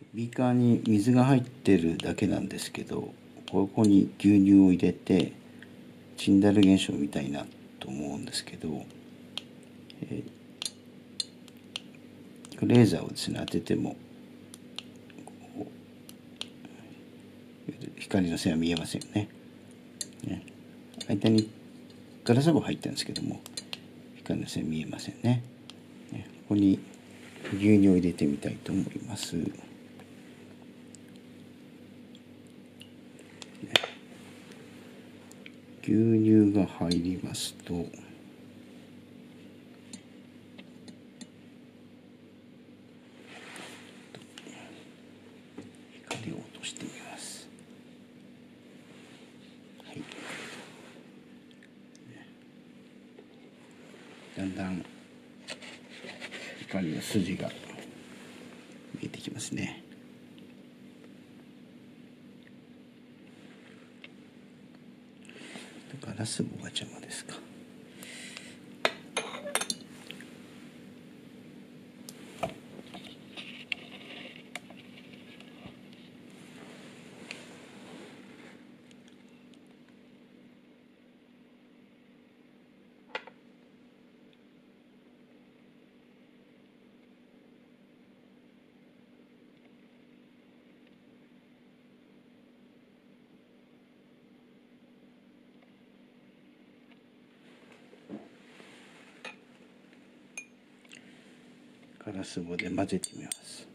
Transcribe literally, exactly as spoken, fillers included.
ビーカーに水が入ってるだけなんですけど、ここに牛乳を入れてチンダル現象みたいなと思うんですけど、えー、レーザーをですね当てても光の線は見えませんよね。ね、間にガラス棒入ったんですけども光の線見えませんね。ね、ここに牛乳を入れてみたいと思います。牛乳が入りますと光を落としてみます。はい、だんだん光の筋が見えてきますね。ガラス棒が邪魔ですか。ガラス棒で混ぜてみます。